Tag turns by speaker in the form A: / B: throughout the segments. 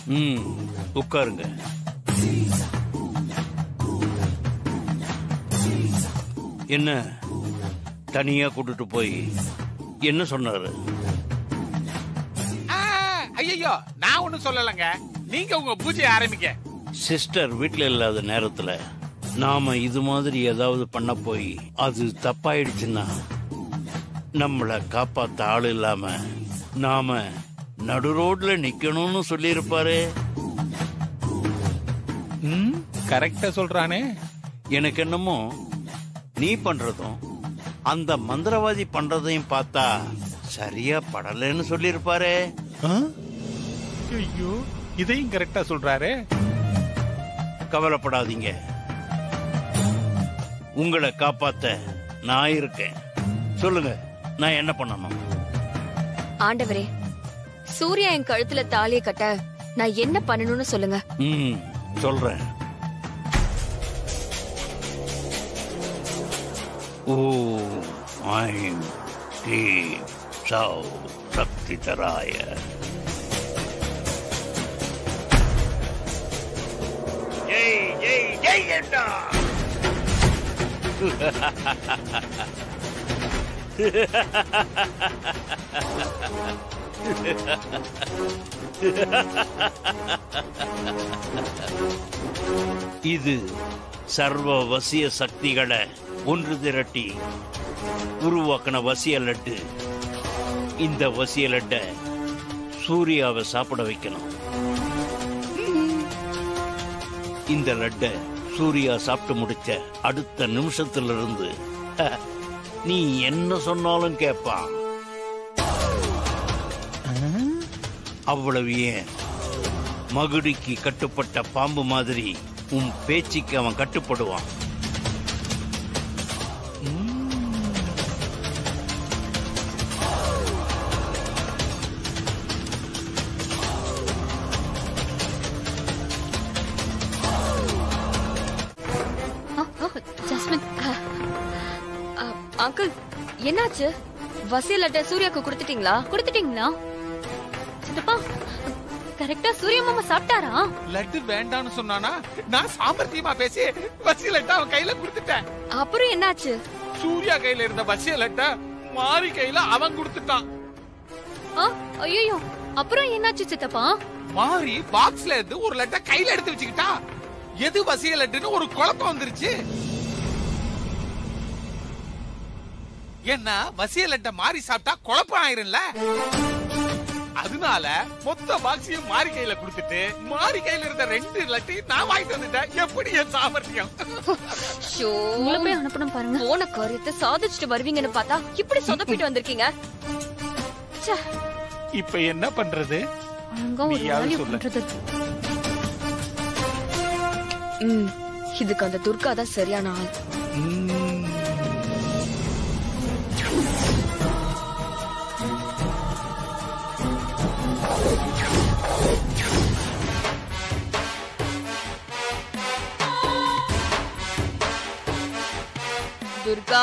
A: உட்காருங்க. என்ன தனியா கூட்டிட்டு போய் என்ன சொன்னாரு?
B: ஐயோ, நான் ஒண்ணும் சொல்லலங்க. நீங்க உங்க பூஜையை ஆரம்பிக்க.
A: சிஸ்டர் வீட்டுல இல்லாத நேரத்துல நாம இது மாதிரி ஏதாவது பண்ண போய் அது தப்பாயிடுச்சுன்னா நம்மள காப்பாத்த ஆள் இல்லாம நாம நடு ரோட்ல நிக்கணும்னு சொல்லி இருப்பாரு.
B: கரெக்டா சொல்றானே.
A: எனக்கு என்னமோ நீ பண்றதும் அந்த மந்திரவாதி பண்றதையும் பார்த்தா சரியா படலன்னு சொல்லி இருப்பாரு.
B: ஐயோ, இதையும் கரெக்டா சொல்றாரு.
A: கவலைப்படாதீங்க, உங்களை காப்பாத்த நான் இருக்கேன். சொல்லுங்க, நான் என்ன பண்ணணும்?
C: ஆண்டவரே, சூர்யா என் கழுத்துல தாலியை கட்ட நான் என்ன பண்ணணும்னு சொல்லுங்க.
A: சொல்றேன். ஓம் ஐம் க்ளீம் சௌ சக்திதராய. ஜெய் ஜெய் ஜெய் அண்ணா. இது சர்வ வசிய சக்திகளை ஒன்று திரட்டி உருவாக்கின வசிய லட்டு. இந்த வசிய லட்ட சூர்யாவை சாப்பிட வைக்கணும். இந்த லட்ட சூர்யா சாப்பிட்டு முடிச்ச அடுத்த நிமிஷத்திலிருந்து நீ என்ன சொன்னாலும் கேட்பான். அவ்வளவு ஏன், மகுடிக்கு கட்டுப்பட்ட பாம்பு மாதிரி உன் பேச்சுக்கு அவன் கட்டுப்படுவான்.
C: அங்கிள், என்னாச்சு? வசிய லட்ட சூர்யாக்கு கொடுத்துட்டீங்களா?
D: சித்தப்பா, கரெக்டா சூர்யா மாமா சாப்பிட்டாரா?
B: லட்டு வேண்டான்னு சொன்னானா? நான் சாமர்த்தியமா பேசி வசிய லட்ட அவன் கையில கொடுத்துட்டேன்.
C: அப்புறம் என்னாச்சு?
B: சூர்யா கையில இருந்த வசிய லட்ட மாரி கையில அவன் கொடுத்துட்டான்.
D: ஐயோ, அப்புறம் என்னாச்சு சித்தப்பா?
B: மாரி பாக்ஸ்ல இருந்து ஒரு லட்ட கையில எடுத்து வச்சுக்கிட்டா. எது வசிய லட்டுன்னு ஒரு குழப்பம் வந்துருச்சு. என்ன வசிய லட்ட மாறி சாப்பிட்டா குழப்பம் ஆயிரும்ல. அதனால மொத்த பாக்ஸையும் மாறி கையில கொடுத்துட்டு மாறி கையில இருந்த 2 லட்டையும் நான் வாங்கிட்டு வந்துட்டேன். எப்படி என் சாமர்த்தியம்?
D: உங்களை போய் அனுப்பணும் பாருங்க.
C: போன காரியத்தை சாதிச்சுட்டு வருவீங்கன்னு பார்த்தா இப்படி சொதப்பிட்டு வந்திருக்கீங்க.
B: இப்ப என்ன பண்றது?
C: இதுக்கு அந்த துர்கா தான் சரியான ஆள். துர்கா,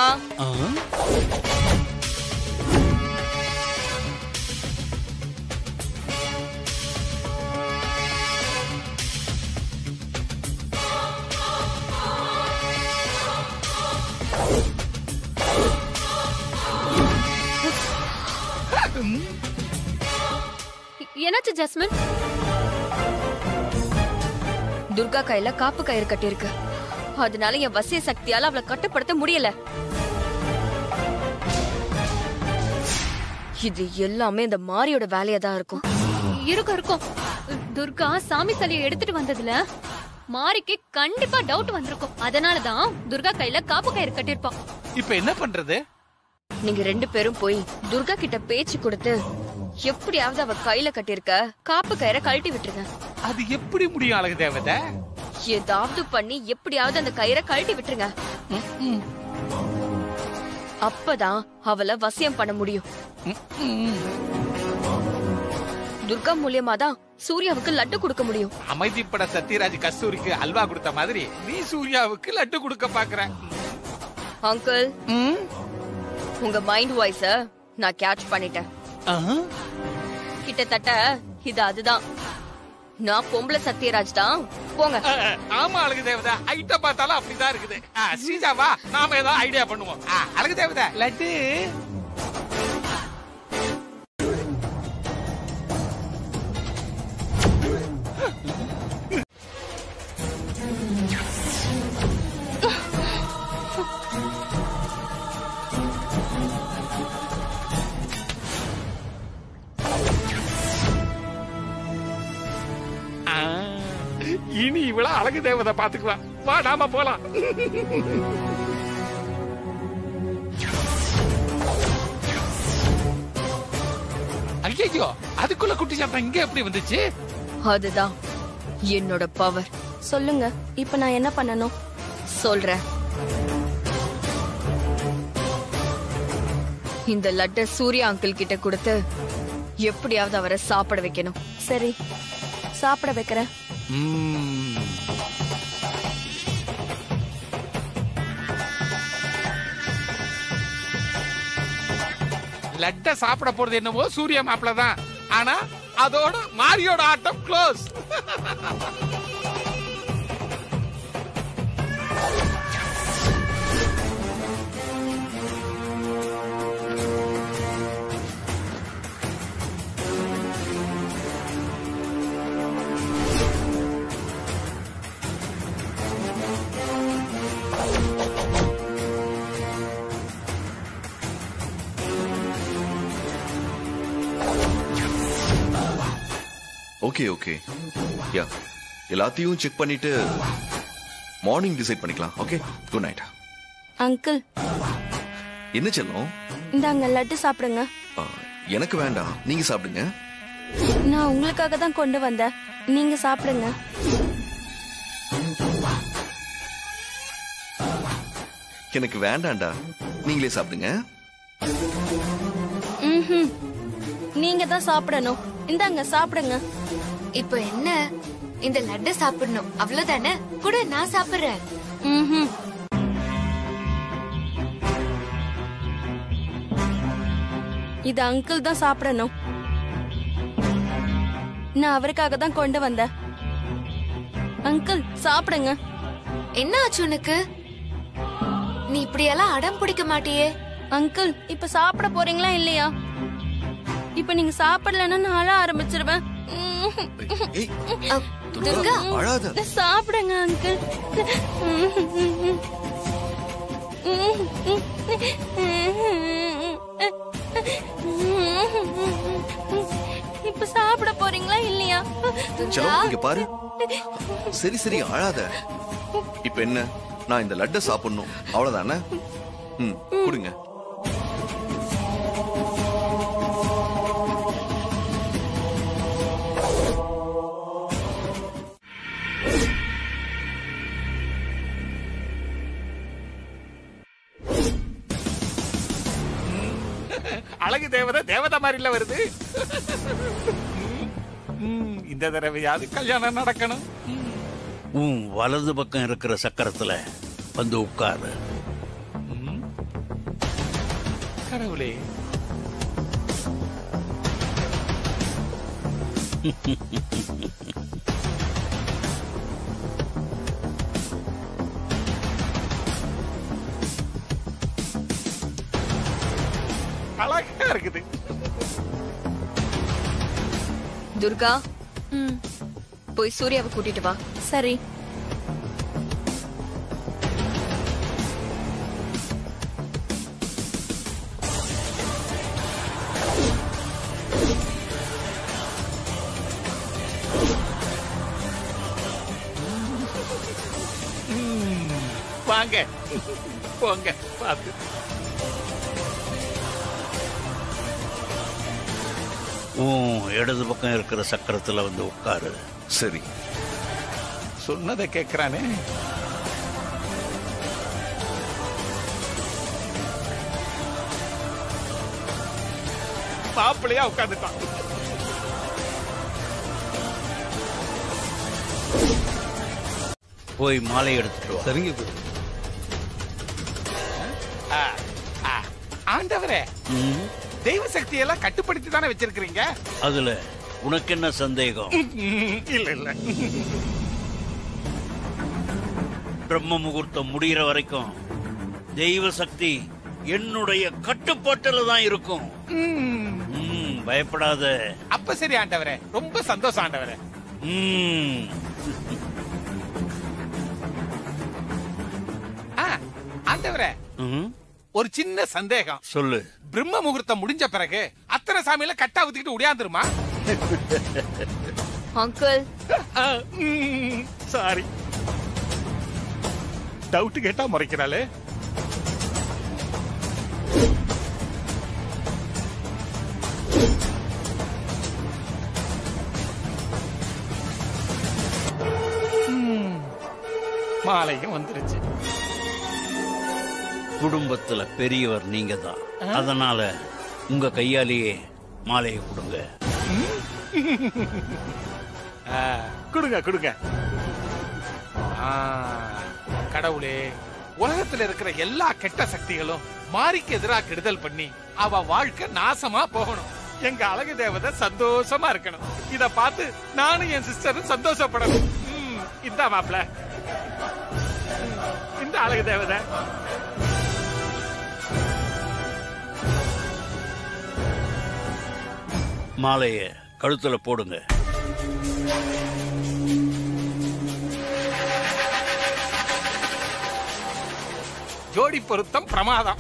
D: என்னாச்சு ஜாஸ்மின்?
C: துர்கா கையில காப்பு கயிறு கட்டிருக்கு. அதனால என் வசிய சக்தியால அவளை கட்டுப்படுத்த முடியல. இது எல்லாமே இந்த மாரியோட வேலையா தான் இருக்கும்.
D: இருக்கும். துர்கா சாமி சிலையை எடுத்துட்டு வந்ததுல மாரிக்கு கண்டிப்பா டவுட் வந்திருக்கும். அதனாலதான் துர்கா கையில காப்பு கயிறு கட்டிருப்பான்.
B: இப்ப என்ன பண்றது?
C: நீங்க 2 பேரும் போய் துர்கா கிட்ட பேச்சு கொடுத்து எப்படியாவது அவ கையில கட்டிருக்க காப்பு கயிறை கழட்டி விட்டுருங்க.
B: அது எப்படி முடியும் அழகு தேவதை?
C: ஏதாவது பண்ணி எப்படியாவது அந்த கயிறை கழட்டி விட்டுருங்க. அப்பதான் அவளை வசியம் பண்ண முடியும். துர்கா மூலியமா தான் சூர்யாவுக்கு லட்டு கொடுக்க முடியும்.
B: அமைதிப்பட சத்யராஜ் கஸ்தூரிக்கு அல்வா கொடுத்த மாதிரி நீ சூர்யாவுக்கு லட்டு கொடுக்க பாக்குற.
C: அங்கிள், உங்க மைண்ட் வாய்ஸ நான் கேட்ச் பண்ணிட்டேன். கிட்டத்தட்ட இது அதுதான். நான் பொம்பளை சத்யராஜ் தான். போங்க.
B: ஆமா அழகு தேவதை, ஐட்ட பார்த்தாலும் அப்படிதான் இருக்குது. ஸ்ரீஜா வா, நாம ஏதாவது ஐடியா பண்ணுவோம். அழகு தேவதை லட்டு. இனி இவ்வளவு அழகு தேவதை பாத்துக்குவா. வா நாம போலாம். ஐயோ, அதுக்குள்ள குட்டி சாத்தா இங்க எப்படி வந்துச்சு?
C: அதுதான் என்னோட பவர்.
E: சொல்லுங்க, இப்ப நான் என்ன பண்ணணும்?
C: சொல்றேன். இந்த லட்டை சூர்யா அங்கிள் கிட்ட கொடுத்து எப்படியாவது அவரை சாப்பிட வைக்கணும்.
E: சரி, சாப்பிட வைக்கிறேன்.
B: லட்ட சாப்பிட போறது என்னவோ சூர்யா மாப்பிள தான். ஆனா அதோட மாரியோட ஆட்டம் க்ளோஸ்.
F: ஓகே ஓகே, யா, எல்லாத்தையும் செக் பண்ணிட்டு மார்னிங் டிசைட் பண்ணிக்கலாம். Okay, good night.
E: அங்கிள்,
F: என்ன செல்லும்?
E: இந்தாங்க லட்டு சாப்பிடுங்க.
F: எனக்கு வேண்டாம், நீங்க சாப்பிடுங்க.
E: நான் உங்களுக்காக தான் கொண்டு வந்தேன், நீங்க சாப்பிடுங்க.
F: எனக்கு வேண்டாம்டா, நீங்களே சாப்பிடுங்க.
E: நீங்க தான் சாப்பிடணும். இந்தாங்க சாப்பிடுங்க.
G: இப்போ என்ன, இந்த லட்டு சாப்பிடணும் அவ்வளவுதானே? கூட நான் சாப்பிடுறேன்.
E: இது அங்கிள் தான் சாப்பிடணும். நான் அவருக்காக தான் கொண்டு வந்தேன். அங்கிள் சாப்பிடுங்க.
G: என்ன ஆச்சு உனக்கு? நீ இப்படியெல்லாம் அடம் பிடிக்க மாட்டியே.
E: அங்கிள், இப்ப சாப்பிட போறீங்களா இல்லையா? இப்ப நீங்க சாப்பிடலன்னா நான் அழ ஆரம்பிச்சிருவேன்.
G: துர்கா,
E: சாப்பிடுங்க அங்கிள். இப்ப சாப்பிட போறீங்களா இல்லையா?
F: இங்க பாரு. சரி சரி, அழாத. இப்ப என்ன, நான் இந்த லட்டை சாப்பிடணும் அவ்வளவுதானே? கொடுங்க.
B: அழகு தேவதை தேவதை மாதிரில வருது. இந்த தடவையாவது கல்யாணம் நடக்கணும்.
A: உன் வலது பக்கம் இருக்கிற சக்கரத்துல வந்து உட்காரு.
B: கடவுளே, அழகா இருக்குது.
C: துர்கா, போய் சூர்யாவை கூட்டிட்டு வா.
E: சரி.
B: வாங்க போங்க, பாத்து.
A: இடது பக்கம் இருக்கிற சக்கரத்துல வந்து உட்காரு.
F: சரி.
B: சொன்னதை கேட்கிறானே. மாப்பிள்ளையா உட்காந்துட்டான்.
A: போய் மாலை எடுத்துட்டு வா.
H: சரிங்க.
B: ஆண்டவரே, தெய்வ சக்தி எல்லாம் கட்டுப்படுத்தி தானே வச்சிருக்கீங்க.
A: அதுல உனக்கு என்ன சந்தேகம்?
B: இல்ல இல்ல.
A: பிரம்ம முகூர்த்தம் முடிகிற வரைக்கும் தெய்வ சக்தி என்னுடைய கட்டுப்பாட்டுல தான் இருக்கும். பயப்படாத.
B: அப்ப சரி ஆண்டவரே, ரொம்ப சந்தோஷம் ஆண்டவரே. ஆண்டவரே, ஒரு சின்ன சந்தேகம்.
A: சொல்லு.
B: பிரம்ம முகூர்த்தம் முடிஞ்ச பிறகு அத்தனை சாமியில கட்டா ஊத்திக்கிட்டு உடையாந்துருமா?
C: அங்கிள்
B: சாரி, டவுட் கேட்டா முறைக்கிறாளே. மாலையும் வந்துருச்சு.
A: குடும்பத்துல பெரியவர் நீங்க தான், அதனால உங்க கையாலேயே மாலையை கொடுங்க.
B: கொடுங்க கொடுங்க. கடவுளே, உலகத்துல இருக்கிற எல்லா கெட்ட சக்திகளும் மாரிக்கு எதிராக கெடுதல் பண்ணி அவ வாழ்க்கை நாசமா போகணும். எங்க அழகு தேவதை சந்தோஷமா இருக்கணும். இத பார்த்து நானும் என் சிஸ்டரும் சந்தோஷப்படணும். இந்த மாப்பிள, இந்த அழகு தேவதை.
A: மாலைய கழுத்துல போடுங்க.
B: ஜோடி பொருத்தம் பிரமாதம்.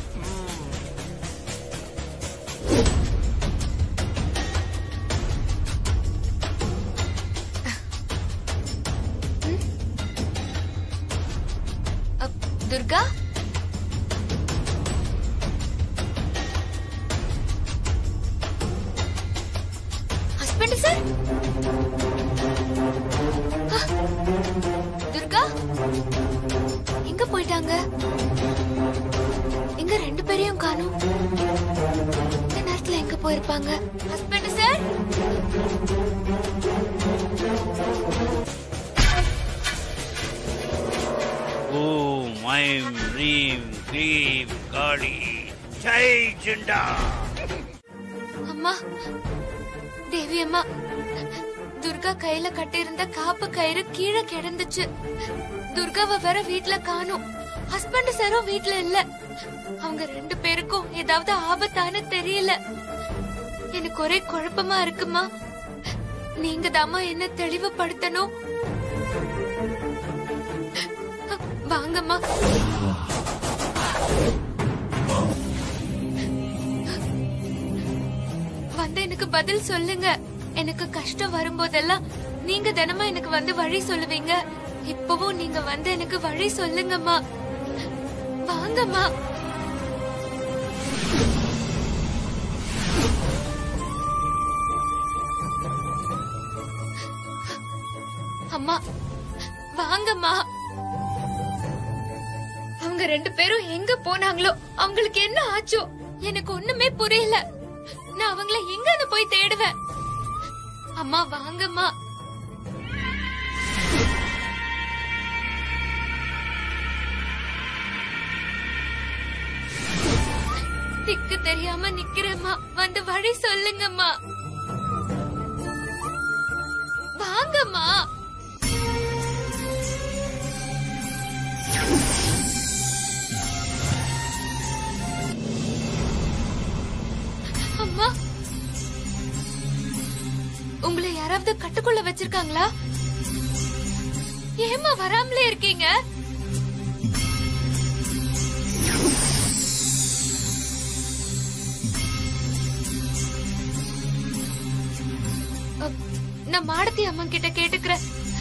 G: Durga, husband sir. துர்கா எங்க போயிட்டாங்க? எங்க ரெண்டு பேரையும் காணோம். இந்த நேரத்துல எங்க போயிருப்பாங்க? Husband sir.
A: ஓம் ஐம் ரீம் க்ளீம் காளி ஜெய் ஜெண்டா.
G: அம்மா, தேவி அம்மா, துர்கா கையில கட்டியிருந்த காப்பு கயிறு கீழே கிடந்துச்சு. துர்காவை வேற வீட்ல காணோம். ஹஸ்பண்ட் சாரும் வீட்ல இல்ல. அவங்க ரெண்டு பேருக்கும் ஏதாவது ஆபத்தான தெரியல. எனக்கு ஒரே குழப்பமா இருக்குமா. நீங்க தாமா என்ன தெளிவுபடுத்தணும். வாங்கம்மா. வந்து எனக்கு பதில் சொல்லுங்க. எனக்கு கஷ்டம் வரும்போதெல்லாம் நீங்க தினமா எனக்கு வந்து வழி சொல்லுவீங்க. இப்பவும் நீங்க வந்து எனக்கு வழி சொல்லுங்கம்மா. வாங்கம்மா. அம்மா வாங்கம்மா. அவங்க ரெண்டு பேரும் எங்க போனாங்களோ, அவங்களுக்கு என்ன ஆச்சோ எனக்கு ஒண்ணுமே புரியல. நான் அவங்கள எங்க போய் தேடுவேன்? அம்மா வாங்கம்மா. திக்கு தெரியாம நிக்கிறேம்மா. வந்து வழி சொல்லுங்கம்மா. வாங்கம்மா. அம்மா, உங்களை யாராவது கட்டுக்குள்ள வச்சிருக்காங்களா? ஏமா வராமலே இருக்கீங்க? நான் மாடத்தி அம்மா கிட்ட கேட்டுக்கிறேன்.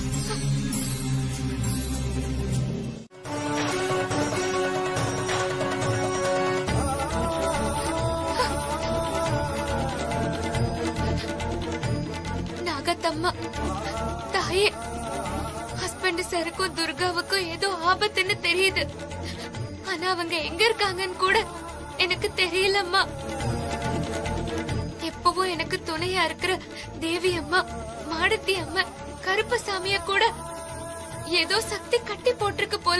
G: நாகத்தம்மா, தாயே, ஹஸ்பண்ட் சாருக்கும் துர்காவுக்கும் ஏதோ ஆபத்துன்னு தெரியுது. ஆனா அவங்க எங்க இருக்காங்கன்னு கூட எனக்கு தெரியலம்மா. எப்பவும் எனக்கு துணையா இருக்கிற தேவி அம்மா, மாடத்தி அம்மா, கருப்பசாமிய கூட ஏதோ சக்தி கட்டி போட்டிருக்கு போல.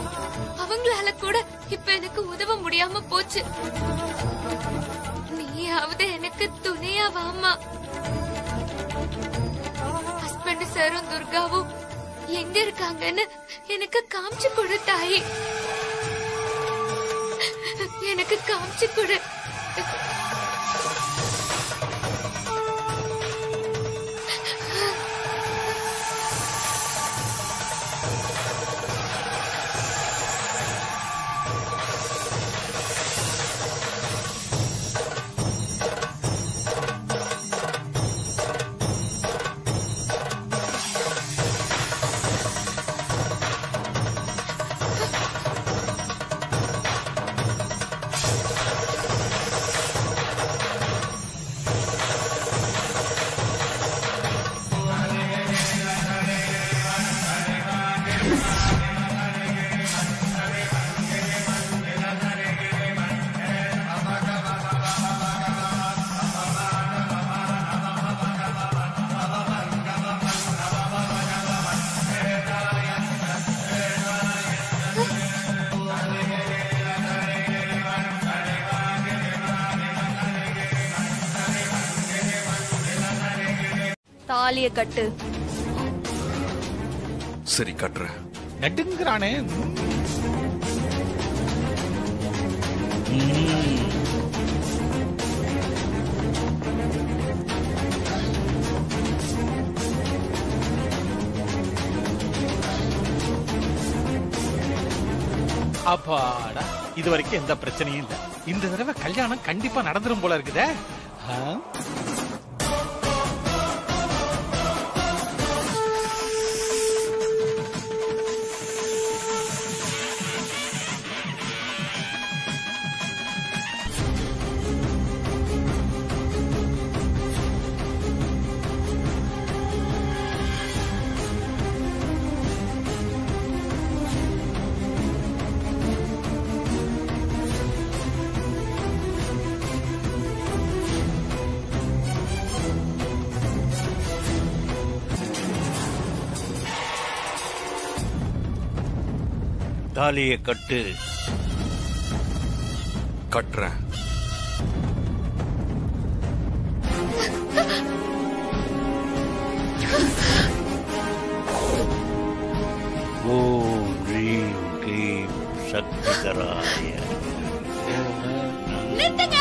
G: அவங்களால கூட இப்ப எனக்கு உதவ முடியாம போச்சு. நீ நீயாவது எனக்கு துணையா வாமா. ஹஸ்பண்ட் சாரும் துர்காவும் எங்க இருக்காங்கன்னு எனக்கு காமிச்சு கொடு தாயி, எனக்கு காமிச்சு கொடு.
E: தாலிய கட்டு.
F: சரி கட்டுறேன்.
B: நட்டுங்கிறானே. அப்பாடா, இது வரைக்கும் எந்த பிரச்சனையும் இல்ல. இந்த தடவை கல்யாணம் கண்டிப்பா நடந்துரும் போல இருக்குதே.
A: தாலியை கட்டு.
F: கட்டுறேன்.
A: ஓம் ரீம் க்ளீம் சக்திதராய.
E: நிறுத்துங்க.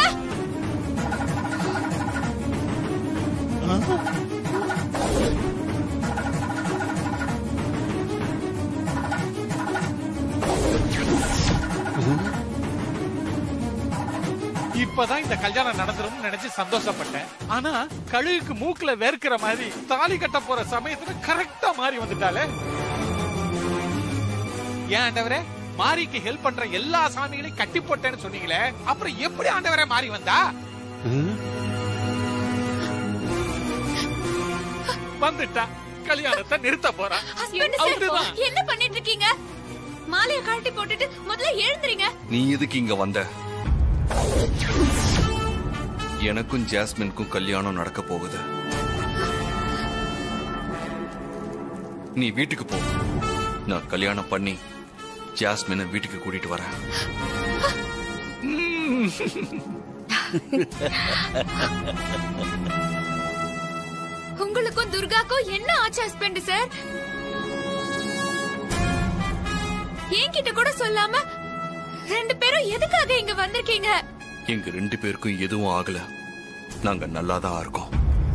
B: இப்பதான் இந்த கல்யாணம் நடந்துரும் நினைச்சு சந்தோஷப்பட்டேன். ஆனா கழுகுக்கு மூக்குல வேர்க்கிற மாதிரி தாலி கட்ட போற சமயத்துல கரெக்டா மாறி வந்துட்டாலே. ஏன் ஆண்டவரே, மாரிக்கு ஹெல்ப் பண்ற எல்லா சாமிகளையும் கட்டி போட்டேன்னு சொன்னீங்களே, அப்புறம் எப்படி ஆண்டவரே மாறி வந்தா? வந்துட்டா, கல்யாணத்தை நிறுத்த போறா.
E: என்ன பண்ணிட்டு இருக்கீங்க? மாலையை கழட்டி போட்டுட்டு முதல்ல எழுந்துறீங்க.
F: நீ எதுக்கு இங்க வந்த? எனக்கும் ஜாஸ்மினுக்கும் கல்யாணம் நடக்க போகுது. நீ வீட்டுக்கு போ. நான் கல்யாணம் பண்ணி ஜாஸ்மினை வீட்டுக்கு கூட்டிட்டு வரேன்.
G: உங்களுக்கும் துர்காக்கும் என்ன ஆச்சு ஹஸ்பண்ட் சார்? என்கிட்ட கூட சொல்லாம ரெண்டு பேரும் எதுக்காக இங்க வந்திருக்கீங்க?
F: எங்க ரெண்டு பேருக்கும் எதுவும் ஆகல. நாங்க நல்லாதான் இருக்கோம்.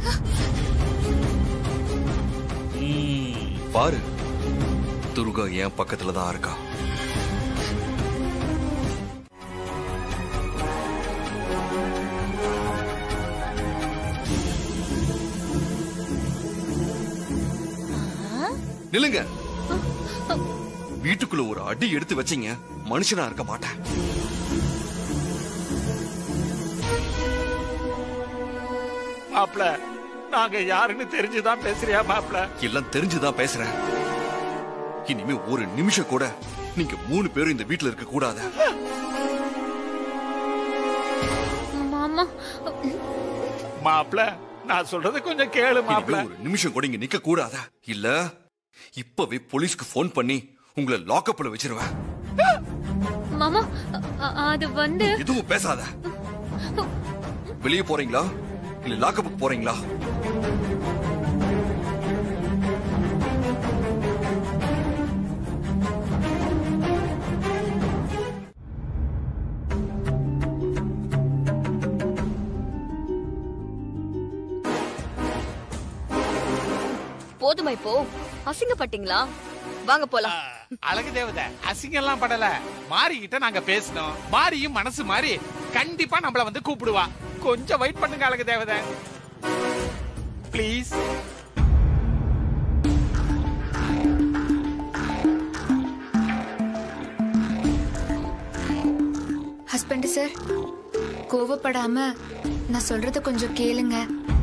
F: பாரு, துர்கா என் பக்கத்துல தான் இருக்கா. நில்லுங்க. வீட்டுக்குள்ள ஒரு அடி எடுத்து வச்சீங்க, மனுஷனா இருக்க மாட்டேன்.
B: மாப்ள, நாங்க யாருன்னு தெரிஞ்சுதான் பேசுறியா மாப்ள?
F: எல்லாம் தெரிஞ்சுதான் பேசுறேன். இனிமே ஒரு நிமிஷம் கூட நீங்க 3 பேரும் இந்த வீட்டுல இருக்க கூடாது.
D: மாமா
B: மாப்ள, நான் சொல்றது கொஞ்சம் கேளு மாப்ள.
F: ஒரு நிமிஷம் கூட இங்க நிக்க கூடாதா? இல்ல இப்பவே போலீஸ்க்கு போன் பண்ணி உங்களை லாக்அப்ல வச்சிருவேன்.
D: மாமா அது வந்து
F: எதுவும் பேசாத. வெளியே போறீங்களா இல்ல லாக்கப்புக்கு போறீங்களா?
C: போதுமா இப்போ? அசிங்கப்பட்டீங்களா? வாங்க போலாம்.
B: அழகு தேவதை அசிங்கம் எல்லாம் படல. மாரிக்கிட்ட நாங்க பேசணும். மாரியும் மனசு மாறி கண்டிப்பா நம்மள வந்து கூப்பிடுவா. கொஞ்சம் வெயிட் பண்ணுங்க அழகு தேவதை ப்ளீஸ்.
G: ஹஸ்பண்ட் சார், கோவப்படாம நான் சொல்றத கொஞ்சம் கேளுங்க.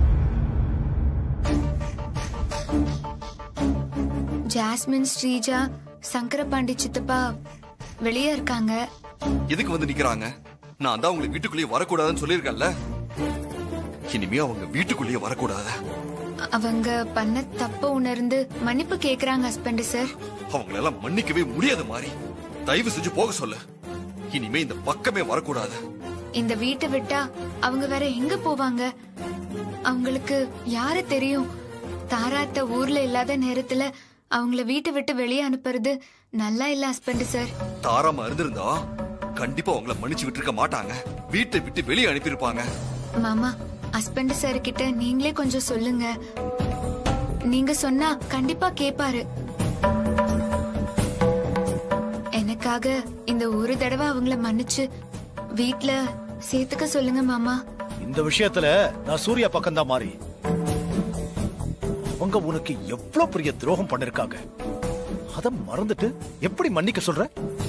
G: ஜாஸ்மின், ஸ்ரீஜா, சங்கரபாண்டி சித்தப்பா வெளியே இருக்காங்க.
F: எதுக்கு வந்து நிக்கிறாங்க? நான் தான் உங்களுக்கு வீட்டுக்குள்ளேயே வரக்கூடாதுன்னு சொல்லியிருக்கேன்ல. இனிமே அவங்க வீட்டுக்குள்ளேயே வரக்கூடாது.
G: அவங்க பண்ண தப்ப உணர்ந்து மன்னிப்பு கேக்குறாங்க ஹஸ்பண்ட் சார்.
F: அவங்களெல்லாம் மன்னிக்கவே முடியாத மாதிரி. தயவு செஞ்சு போக சொல்லு. இனிமே இந்த பக்கமே வரக்கூடாது.
G: இந்த வீட்டை விட்டா அவங்க வேற எங்க போவாங்க? அவங்களுக்கு யாரு தெரியும்? தாராத்த ஊர்ல இல்லாத நேரத்துல அவங்கள வீட்டை விட்டு வெளியே அனுப்புறது நல்லா இல்ல ஹஸ்பண்ட் சார்.
F: தாராம இருந்திருந்தா கண்டிப்பா அவங்கள மன்னிச்சு விட்டுருக்க மாட்டாங்க. வீட்டை விட்டு வெளியே அனுப்பியிருப்பாங்க.
G: மாமா, ஹஸ்பண்ட் சார் கிட்ட நீங்களே கொஞ்சம் சொல்லுங்க. நீங்க சொன்னா கண்டிப்பா கேப்பாரு. எனக்காக இந்த ஒரு தடவை அவங்கள மன்னிச்சு வீட்ல சேர்த்துக்க சொல்லுங்க மாமா.
H: இந்த விஷயத்துல நான் சூர்யா பக்கம் தான் மாறி. அவங்க உனக்கு எவ்வளவு பெரிய துரோகம் பண்ணிருக்காங்க. அத மறந்துட்டு எப்படி மன்னிக்க சொல்ற?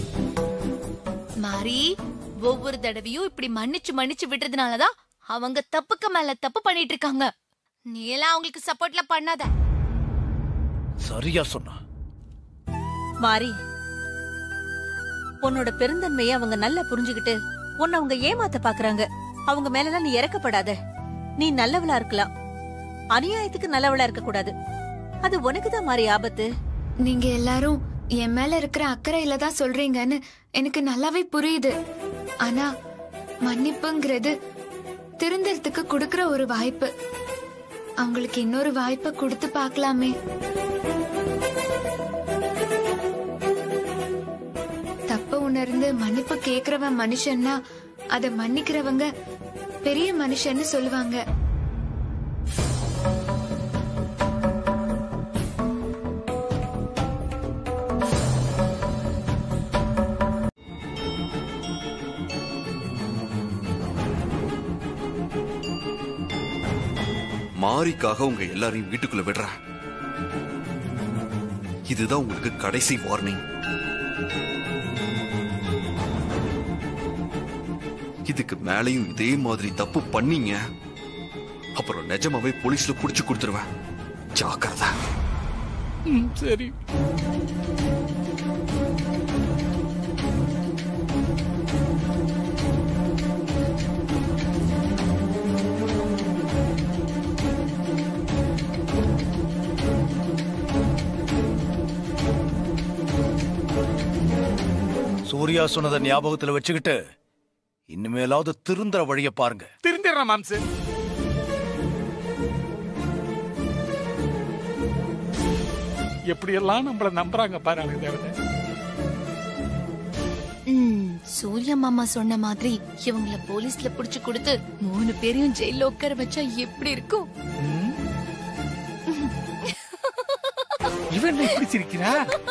E: மாறி, ஒவ்வொரு தடவையும் இப்படி மன்னிச்சு மன்னிச்சு விட்டுறதுனாலதான் அவங்க தப்புக்கு மேல தப்பு பண்ணிட்டு இருக்காங்க. நீ எல்லாம் அவங்களுக்கு சப்போர்ட்ல பண்ணாத.
H: சரியா சொன்னா.
I: மாறி, உன்னோட பெருந்தன்மையை அவங்க நல்லா புரிஞ்சுகிட்டு உன்னை அவங்க ஏமாத்த பாக்குறாங்க. அவங்க மேலலாம் நீ இறக்கப்படாத. நீ நல்லவளா இருக்கலாம், அநியாயத்துக்கு நல்லவளா இருக்க கூடாது. அது உனக்குதான் மாறி ஆபத்து.
G: நீங்க எல்லாரும் என் மேல இருக்கிற அக்கறையில தான் சொல்றீங்கன்னு எனக்கு நல்லாவே புரியுது. ஆனா மன்னிப்புங்கிறது திருந்தறதுக்கு கொடுக்கற ஒரு வாய்ப்பு. அவங்களுக்கு இன்னொரு வாய்ப்பை கொடுத்து பார்க்கலாமே. தப்ப உணர்ந்து மன்னிப்பு கேக்குறவன் மனுஷன்னா அத மன்னிக்கிறவங்க பெரிய மனுஷன்னு சொல்லுவாங்க.
F: மாரிக்காக உங்க எல்லாரையும் வீட்டுக்குள்ள விடுறேன். இதுதான் உங்களுக்கு கடைசி வார்னிங். இதுக்கு மேலையும் இதே மாதிரி தப்பு பண்ணீங்க, அப்புறம் நிஜமாவே போலீஸ்ல புடிச்சு கொடுத்துருவேன். ஜாக்கிரதை.
B: சரி.
H: சூர்யா சொன்னதை ஞாபகத்துல வச்சுக்கிட்டு இனிமேலாவது திருந்துற வழிய பாருங்க.
B: திருந்திடுறேன் மாம்சு. எப்படியெல்லாம் நம்மள நம்புறாங்க பாரு அழகு தேவதை.
E: சூர்யா மாமா சொன்ன மாதிரி இவங்கள போலீஸ்ல புடிச்சு கொடுத்து 3 பேரையும் ஜெயில உட்கார வச்சா எப்படி இருக்கும்?
B: இவன் எப்படி சிரிக்கிறா?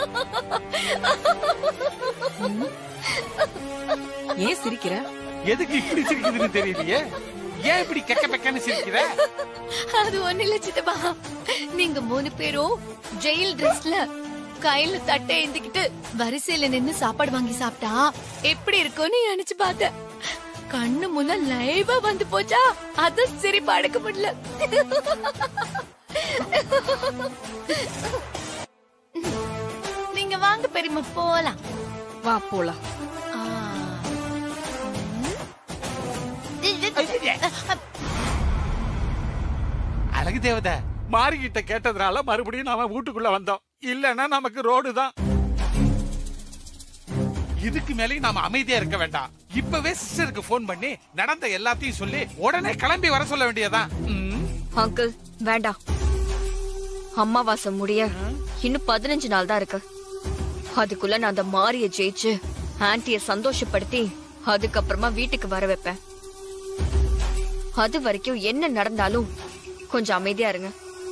I: ஏன் சிரிக்கிற?
B: எதுக்கு இப்படி சிரிக்குதுன்னு தெரியலையே. ஏன் இப்படி கெக்க பெக்கன்னு சிரிக்கிற?
E: அது ஒண்ணு இல்ல சித்தப்பா. நீங்க 3 பேரும் ஜெயில் ட்ரெஸ்ல கையில தட்டை ஏந்திக்கிட்டு வரிசையில நின்னு சாப்பாடு வாங்கி சாப்பிட்டா எப்படி இருக்கும்னு நினைச்சு பார்த்தேன். கண்ணு முன்ன லைவா வந்து போச்சா, அத சிரிப்பு அடக்க முடியல. நீங்க வாங்க பெரியம்மா, போலாம்.
I: வா போலாம்.
B: அழகு தேவதை மாரிக்கிட்ட கேட்டதுனால மறுபடியும் நாம வீட்டுக்குள்ள வந்தோம். இல்லன்னா நமக்கு ரோடு தான். இதுக்கு மேலேயும் நாம அமைதியா இருக்க வேண்டாம். இப்பவே சிஸ்டருக்கு போன் பண்ணி நடந்த எல்லாத்தையும் சொல்லி உடனே கிளம்பி வர சொல்ல வேண்டியதான்.
C: அங்கிள் வேண்டாம். அம்மாவாசை முடிய இன்னும் 15 நாள் தான் இருக்கு. அதுக்குள்ள நான் அந்த மாரிய ஜெயிச்சு ஆன்ட்டிய சந்தோஷப்படுத்தி அதுக்கப்புறமா வீட்டுக்கு வர வைப்பேன். அது வரைக்கும் என்ன நடந்தாலும் கொஞ்சம் அமைதியா இருங்க.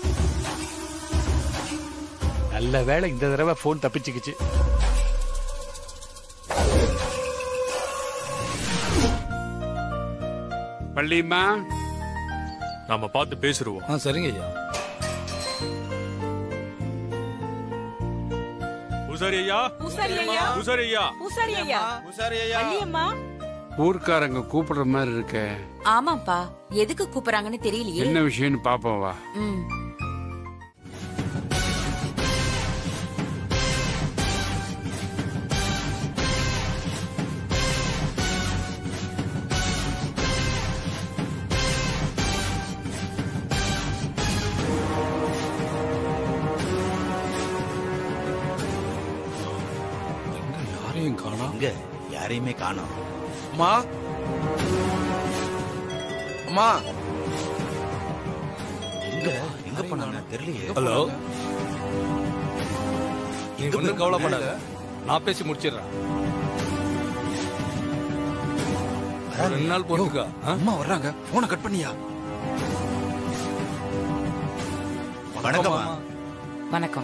B: நல்ல வேளை இந்த தடவை போன் தப்பிச்சுக்கிச்சு.
J: பள்ளியம்மா, நாம பார்த்து பேசிடுவோம்.
H: சரிங்க ஐயா.
J: ஊர்க்காரங்க கூப்பிடுற மாதிரி இருக்க.
K: ஆமாப்பா, எதுக்கு கூப்பிடுறாங்கன்னு தெரியலையே.
J: என்ன விஷயம்னு பாப்போம் வா.
L: யாரையுமே காணோம்.
F: அம்மா, அம்மா,
L: எங்க போனாங்க தெரியலையே.
H: ஹலோ, நீங்க ஒன்றும் கவலைப்படாத, நான் பேசி முடிச்சிடுறேன். 2 நாள் போட்டுக்கா.
L: அம்மா வர்றாங்க, போனை கட் பண்ணியா? வணக்கம்.
K: வணக்கம்.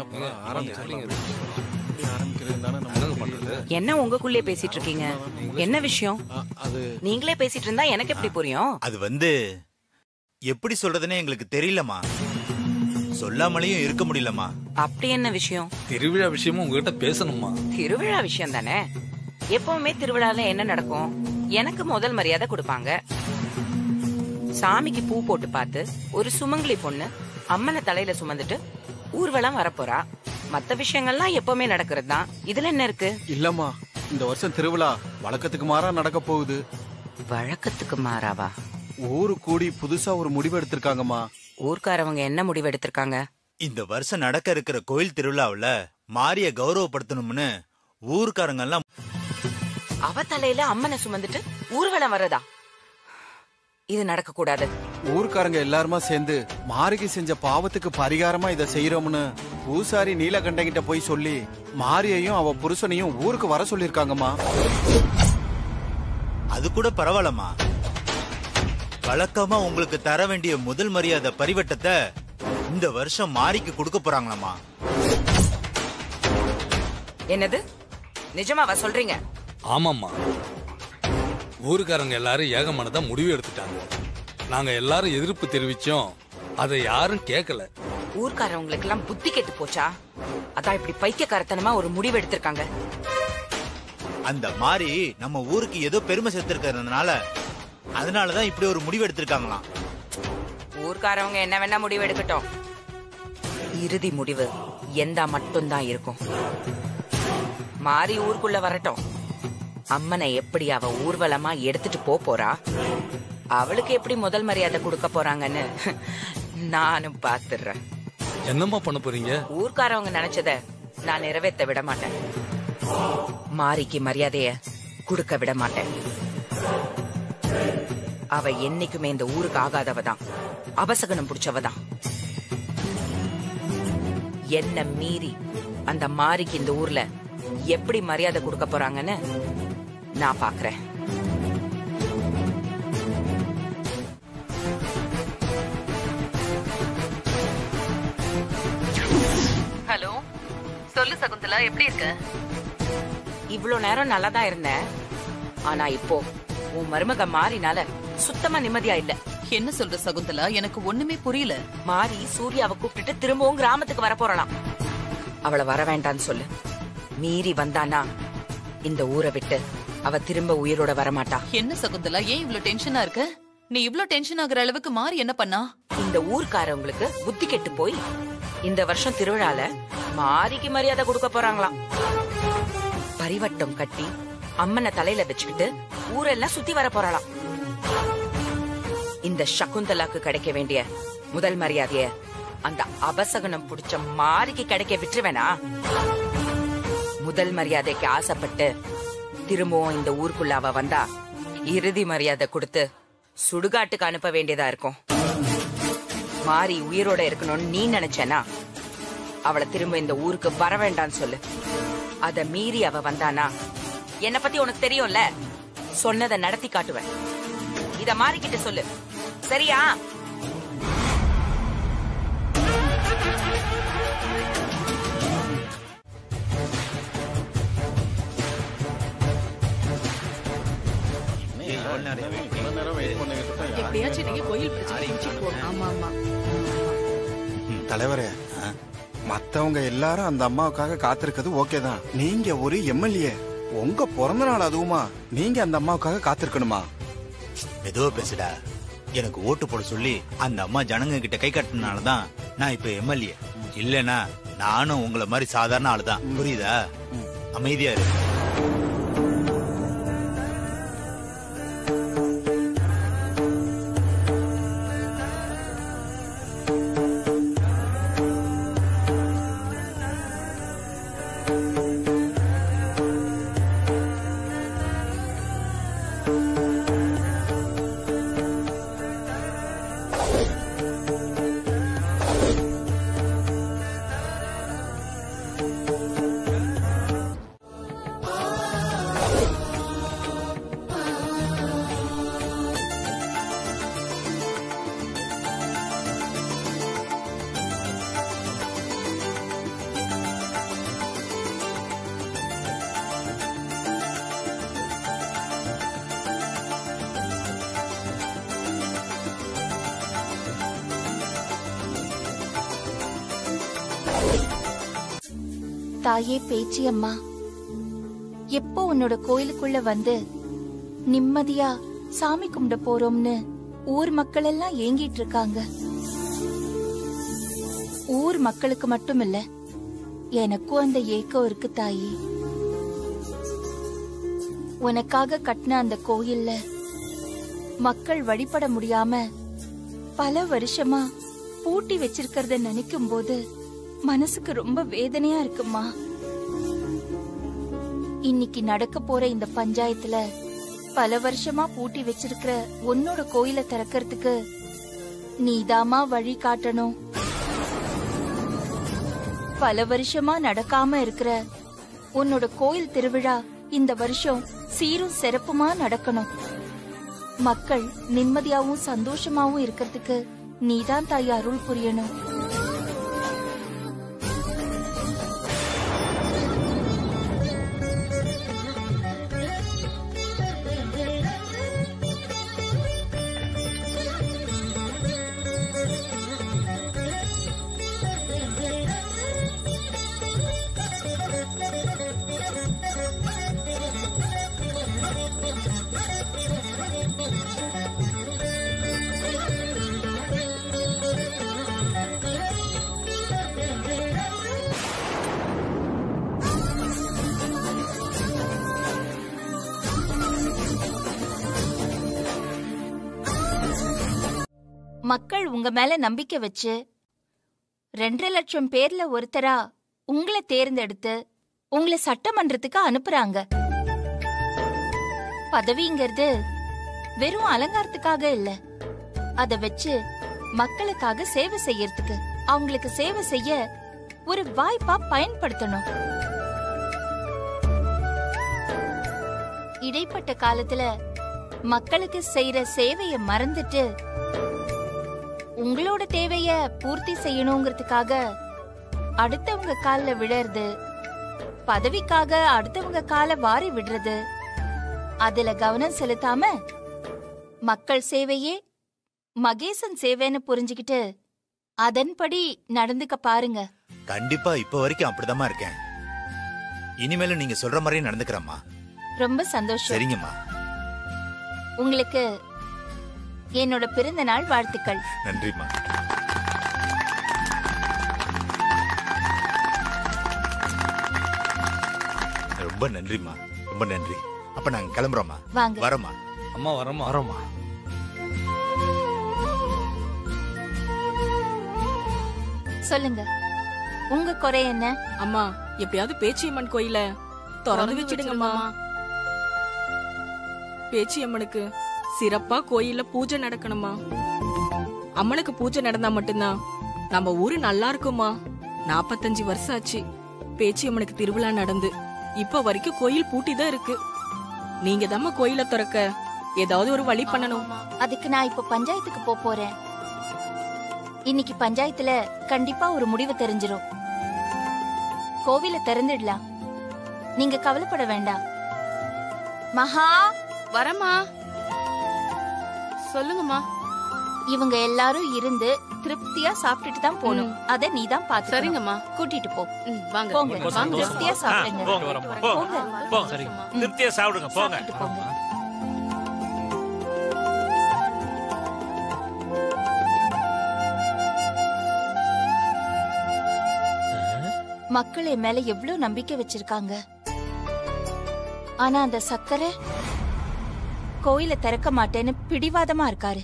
L: என்ன
K: உங்களுக்குள்ளே பேசிட்டு இருக்கீங்க? என்ன விஷயம்? நீங்களே பேசிட்டு இருந்தா எனக்கு எப்படி புரியும்?
L: அது எப்படி சொல்றதுன்னு எங்களுக்கு தெரியலமா. சொல்லாமலையும் இருக்க முடியலமா.
K: அப்படி என்ன விஷயம்?
H: திருவிழா விஷயமும் உங்ககிட்ட பேசணுமா?
K: திருவிழா விஷயம் தானே. எப்பவுமே திருவிழால என்ன நடக்கும்? எனக்கு முதல் மரியாதை கொடுப்பாங்க. சாமிக்கு பூ போட்டு பார்த்து ஒரு சுமங்கலி பொண்ணு அம்மனை தலையில சுமந்துட்டு ஊர்வலம் வரப்போறா. மத்த விஷயங்கள்லாம் எப்பவுமே நடக்கிறது தான். இதுல என்ன இருக்கு?
M: இல்லம்மா, இந்த வருஷம் திருவிழா வழக்கத்துக்கு மாறா நடக்க போகுது.
K: வழக்கத்துக்கு மாறாவா?
M: ஊரு கூடி புதுசா ஒரு முடிவு எடுத்திருக்காங்கம்மா.
K: ஊர்க்காரவங்க என்ன முடிவு எடுத்திருக்காங்க?
L: இந்த வருஷம் நடக்க இருக்கிற கோயில் திருவிழாவுல மாரிய கௌரவப்படுத்தணும்னு ஊர்க்காரங்க எல்லாம்
K: அவ தலையில அம்மனை சுமந்துட்டு ஊர்வலம் வரதா? இது நடக்க கூடாது.
M: ஊர்க்காரங்க எல்லாருமா சேர்ந்து மாரிக்கு செஞ்ச பாவத்துக்கு பரிகாரமா இத செய்யறோம்னு பூசாரி நீலகண்டங்கிட்ட போய் சொல்லி மாரியையும் அவ புருஷனையும் ஊருக்கு வர சொல்லிருக்காங்கம்மா.
L: அது கூட பரவாயில்லம்மா. வழக்கமா உங்களுக்கு தர வேண்டிய முதல் மரியாதை பரிவட்டத்தை இந்த வருஷம் மாரிக்கு கொடுக்க போறாங்களாமா.
K: என்னது? நிஜமாவா சொல்றீங்க?
H: ஆமாம்மா, ஊருக்காரங்க எல்லாரும் ஏகமானதா முடிவு எடுத்துட்டாங்க. நாங்க எல்லாரும் எதிர்ப்பு தெரிவிச்சோம், அதை யாரும் கேட்கல.
K: ஊர்க்காரவங்களுக்கு எல்லாம் புத்தி கெட்டு போச்சா? அதான் இப்படி பைத்தியக்காரத்தனமா ஒரு முடிவு எடுத்திருக்காங்க.
L: அந்த மாதிரி நம்ம ஊருக்கு ஏதோ பெருமை சேர்த்திருக்கிறதுனால அதனாலதான் இப்படி ஒரு முடிவு எடுத்திருக்காங்களாம்.
K: ஊர்க்காரவங்க என்ன வேணா முடிவு எடுக்கட்டும். இறுதி முடிவு எந்தா மட்டும்தான் இருக்கும். மாறி ஊருக்குள்ள வரட்டும். அம்மனை எப்படி அவ ஊர்வலமா எடுத்துட்டு போறா, அவளுக்கு எப்படி முதல் மரியாதை கொடுக்க போறாங்கன்னு நானும் பாத்துறேன்.
H: என்னம்மா பண்ண போறீங்க?
K: ஊர்க்காரவங்க நினைச்சத நான் நிறைவேற்ற விட மாட்டேன். மாரிக்கு மரியாதைய கொடுக்க விட மாட்டேன். அவ என்னைக்குமே இந்த ஊருக்கு ஆகாதவதான், அபசகனம் பிடிச்சவதான். என்ன மீறி அந்த மாரிக்கு இந்த ஊர்ல எப்படி மரியாதை கொடுக்க போறாங்கன்னு நான் பாக்குறேன். ஹலோ, சொல்லு சகுந்தலா, எப்படி இருக்க? இவ்வளவு நேரம் நல்லா தான் இருந்தேன். ஆனா இப்போ உன் மருமக மாறினால சுத்தமா நிம்மதியா இல்ல.
N: என்ன சொல்ற சகுந்தலா? எனக்கு ஒண்ணுமே புரியல.
K: மாறி சூர்யாவை கூப்பிட்டுட்டு திரும்பவும் கிராமத்துக்கு வர போறலாம். அவளை வர வேண்டான்னு சொல்லு. மீறி வந்தானா இந்த ஊரை விட்டு அவ திரும்ப உயிரோட வரமாட்டா.
N: என்ன சகுந்தலா, ஏன் இவ்ளோ டென்ஷனா இருக்க? நீ இவ்ளோ டென்ஷன் ஆகுற அளவுக்கு மாறி என்ன பண்ணா?
K: இந்த ஊர்க்காரவங்களுக்கு புத்தி கெட்டு போய் இந்த வருஷம் திருவிழால மாரிக்கு மரியாதை கொடுக்க போறாங்களாம். பரிவட்டம் கட்டி அம்மனை தலையில வச்சுக்கிட்டு ஊரெல்லாம் சுத்தி வர போறாளாம். இந்த சகுந்தலாக்கு கிடைக்க வேண்டிய முதல் மரியாதைய அந்த அபசகனம் புடிச்ச மாரிக்கு கிடைக்க விட்டுருவேனா? முதல் மரியாதைக்கு ஆசைப்பட்டு திரும்பவும் இந்த ஊருக்குள்ள அவ வந்தா இறுதி மரியாதை கொடுத்து சுடுகாட்டுக்கு அனுப்ப வேண்டியதா இருக்கும். மாறி உயிரோட இருக்கணும்னு நீ நினைச்சனா அவளை திரும்ப இந்த ஊருக்கு வர வேண்டான்னு சொல்லு. அத மீறி அவ வந்தானா என்னை பத்தி உனக்கு தெரியும்ல, சொன்னதை நடத்தி காட்டுவேன். இத மாறிக்கிட்டு சொல்லு, சரியா?
M: தலைவரே, மத்தவங்க எல்லாரும் அந்த அம்மாவுக்காக காத்திருக்கிறது ஓகே தான். நீங்க ஒரு எம்எல்ஏ, உங்க பிறந்த நாள் அதுவுமா நீங்க அந்த அம்மாவுக்காக காத்திருக்கணுமா?
L: மெதுவா பேசுடா. எனக்கு ஓட்டு போட சொல்லி அந்த அம்மா ஜனங்க கிட்ட கை கட்டினாலதான் நான் இப்ப எம்எல்ஏ. இல்லனா நானும் உங்களை மாதிரி சாதாரண ஆளுதான். புரியுதா? அமைதியா இரு.
E: தாயே பேச்சி அம்மா, எப்போ உன்னோட கோயிலுக்குள்ள வந்து நிம்மதியா சாமி கும்பிட போறோம்னு ஊர் மக்கள் எல்லாம் ஏங்கிட்டு இருக்காங்க. ஊர் மக்களுக்கு மட்டும் இல்ல, எனக்கும் அந்த ஏக்கம் இருக்கு தாயே. உனக்காக கட்டின அந்த கோயில்ல மக்கள் வழிபட முடியாம பல வருஷமா பூட்டி வச்சிருக்கிறத நினைக்கும் போது மனசுக்கு ரொம்ப வேதனையா இருக்குமா. இன்னைக்கு நடக்க போற இந்த பஞ்சாயத்துல பல வருஷமா பூட்டி வச்சிருக்கிற உன்னோட கோயிலை திறக்கிறதுக்கு நீதாமா வழி காட்டணும். பல வருஷமா நடக்காம இருக்கிற உன்னோட கோயில் திருவிழா இந்த வருஷம் சீரும் சிறப்புமா நடக்கணும். மக்கள் நிம்மதியாவும் சந்தோஷமாவும் இருக்கிறதுக்கு நீதான் தாய் அருள் புரியணும். மக்கள் உங்க மேல நம்பிக்கை வச்சு 2.5 லட்சம் பேர்ல ஒருத்தரா உங்களை தேர்ந்தெடுத்து உங்களை சட்டமன்றத்துக்கு அனுப்புறாங்க. பதவிங்கிறது வெறும் அலங்காரத்துக்காக இல்ல, அத வச்சு மக்களுக்காக சேவை செய்யறதுக்கு, அவங்களுக்கு சேவை செய்ய ஒரு வாய்ப்பா பயன்படுத்தணும். இடைப்பட்ட காலத்துல மக்களுக்கு செய்யற சேவைய மறந்துட்டு உங்களோட தேவைய பூர்த்தி செய்யணுங்கிறதுக்காக அடுத்தவங்க கால்ல விழறது, பதவிக்காக அடுத்தவங்க கால வாரி விடுறது, அதுல கவனம் செலுத்தாம மக்கள் சேவையே மகேசன் சேவைன்னு புரிஞ்சுக்கிட்டு அதன்படி நடந்துக்க பாருங்க.
L: கண்டிப்பா இப்ப வரைக்கும் அப்படிதான் இருக்கேன். இனிமேலும் நீங்க சொல்ற மாதிரியே நடந்துக்கிறேம்மா.
E: ரொம்ப சந்தோஷம்.
L: சரிங்கம்மா.
E: உங்களுக்கு என்னோட பிறந்த நாள் வாழ்த்துக்கள்.
L: நன்றிம்மா. ரொம்ப நன்றிம்மா, ரொம்ப நன்றி. அப்ப நாங்க கிளம்புறோம்மா.
E: வாங்க.
L: வரோம்மா.
H: அம்மா வரோம்மா.
E: சொல்லுங்க, உங்க குறை என்ன?
O: அம்மா, எப்படியாவது பேச்சியம்மன் கோயில திறந்து வச்சிடுங்கம்மா. பேச்சியம்மனுக்கு சிறப்பா கோயில்ல பூஜை நடக்கணுமா. அம்மனுக்கு பூஜை நடந்தா மட்டும்தான் நம்ம ஊரு நல்லா இருக்குமா. 45 வருஷம் ஆச்சு பேச்சியம்மனுக்கு திருவிழா நடந்து. இப்ப வரைக்கும் கோயில் பூட்டிதான் இருக்கு. நீங்க தாம்மா கோயில திறக்க ஏதாவது ஒரு வழி பண்ணணும்.
E: அதுக்கு நான் இப்ப பஞ்சாயத்துக்கு போறேன். இன்னைக்கு பஞ்சாயத்துல கண்டிப்பா ஒரு முடிவு தெரிஞ்சிரும். கோவில திறந்துடலாம். நீங்க கவலைப்பட வேண்டாம். மகா
O: வரமா சொல்லுங்கம்மா.
E: இவங்க எல்லாரும் இருந்து திருப்தியா சாப்பிட்டுட்டு தான் போகணும். அத நீ தான் பாத்து.
O: சரிங்கம்மா.
E: கூட்டிட்டு போ.
O: வாங்க
E: போங்க. திருப்தியா சாப்பிடுங்க.
P: போங்க. சரிங்க. திருப்தியா சாப்பிடுங்க. போங்க.
E: மக்கள் என் மேல எவ்வளவு நம்பிக்கை வச்சிருக்காங்க. ஆனா அந்த சக்கரை கோயில திறக்க மாட்டேன்னு பிடிவாதமா இருக்காரு.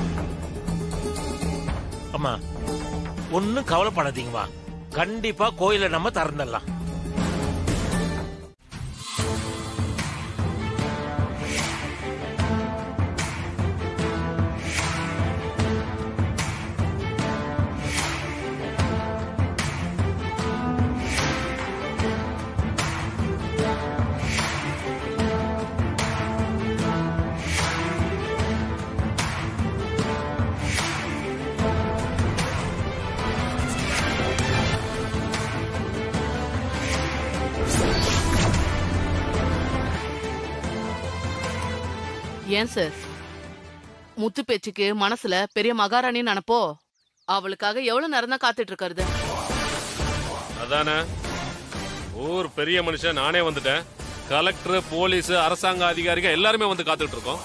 P: அம்மா ஒன்னும் கவலைப்படாதீங்கம்மா. கண்டிப்பா கோயில நம்ம திறந்துடலாம்.
O: ஏன் சார் முத்து பேச்சுக்கு மனசுல பெரிய மகாராணி நினைப்போ? அவளுக்காக எவ்வளவு நேரம் தான் காத்துட்டு இருக்காரு.
Q: அதானே ஊர் பெரிய மனுஷன் நானே வந்துட்டேன். கலெக்டர், போலீஸ், அரசாங்க அதிகாரிகள் எல்லாருமே வந்து காத்துட்டு இருக்கோம்.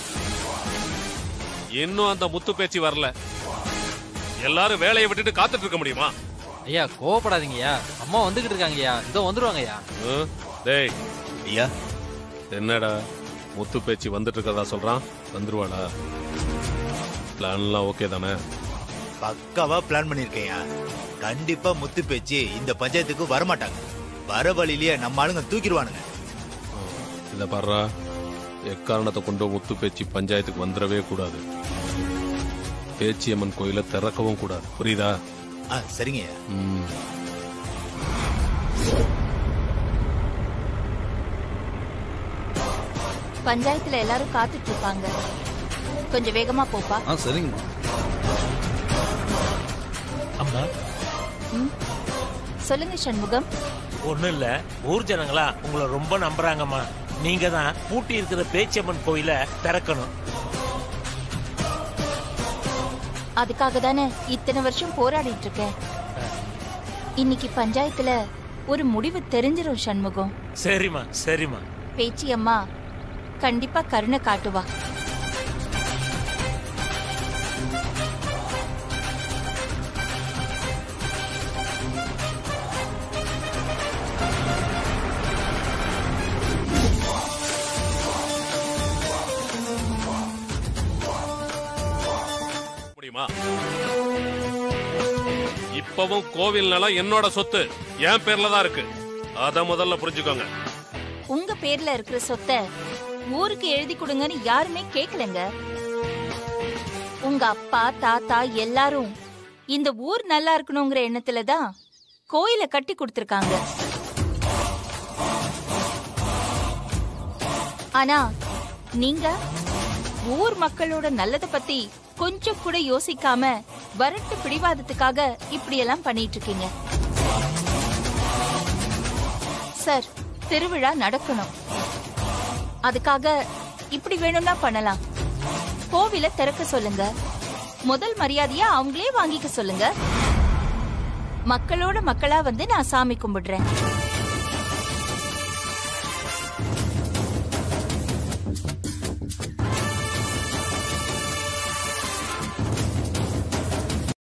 Q: இன்னும் அந்த முத்து பேச்சு வரல. எல்லாரும் வேலையை விட்டுட்டு காத்துட்டு இருக்க முடியுமா?
R: ஐயா கோவப்படாதீங்கய்யா. அம்மா வந்துகிட்டு இருக்காங்கய்யா. இதோ வந்துருவாங்கய்யா.
Q: டேய்
L: ஐயா
Q: என்னடா முத்து பேச்சு வந்துட்டு இருக்கதா சொல்றான்? வந்துருவாடா. பிளான்லாம் ஓகே தானே?
L: பக்காவா பிளான் பண்ணிருக்கேன். கண்டிப்பா முத்து பேச்சு இந்த பஞ்சாயத்துக்கு வரமாட்டாங்க. வர வழியிலேயே நம்ம ஆளுங்க தூக்கிடுவானுங்க.
Q: இத பாரு, எக்காரணத்தை கொண்டு முத்து பேச்சு பஞ்சாயத்துக்கு வந்துடவே கூடாது. பேச்சியம்மன் கோயில திறக்கவும் கூடாது. புரியுதா?
L: சரிங்க.
E: பஞ்சாயத்துல எல்லாரும் காத்துட்டு இருப்பாங்க. கொஞ்சம் வேகமா போப்பா.
R: சரிங்கம்மா.
P: அம்மா
E: சொல்லுங்க சண்முகம்.
P: ஒண்ணும் இல்ல, ஊர் ஜனங்களா உங்களை ரொம்ப நம்புறாங்கம்மா. நீங்க தான் பூட்டி இருக்கிற பேச்சியம்மன் கோயில திறக்கணும்.
E: அதுக்காக தானே இத்தனை வருஷம் போராடிட்டு இருக்கேன். இன்னைக்கு பஞ்சாயத்துல ஒரு முடிவு தெரிஞ்சிரும் சண்முகம்.
P: சரிம்மா சரிம்மா.
E: பேச்சியம்மா கண்டிப்பா கருணை காட்டுவா.
Q: முடியுமா? இப்பவும் கோவில் நிலம் என்னோட சொத்து, என் பேர்ல தான் இருக்கு. அத முதல்ல புரிஞ்சுக்கோங்க.
E: உங்க பேர்ல இருக்கிற சொத்தை ஊருக்கு எழுதி கொடுங்கன்னு யாருமே கேட்கலங்க. உங்க அப்பா தாத்தா எல்லாரும் இந்த ஊர் நல்லா இருக்கணுங்கிற எண்ணத்துலதான் கோயிலை கட்டி கொடுத்திருக்காங்க. ஆனா நீங்க ஊர் மக்களோட நல்லத பத்தி கொஞ்சம் கூட யோசிக்காம வரட்டு பிடிவாதத்துக்காக இப்படி எல்லாம் பண்ணிட்டு இருக்கீங்க. சார், திருவிழா நடக்கணும். அதுக்காக இப்படி வேணும்னா பண்ணலாம். கோவில திறக்க சொல்லுங்க. முதல் மரியாதையா அவங்களே வாங்கிக்க சொல்லுங்க. மக்களோட மக்களா வந்து நான் சாமி கும்பிடுறேன்.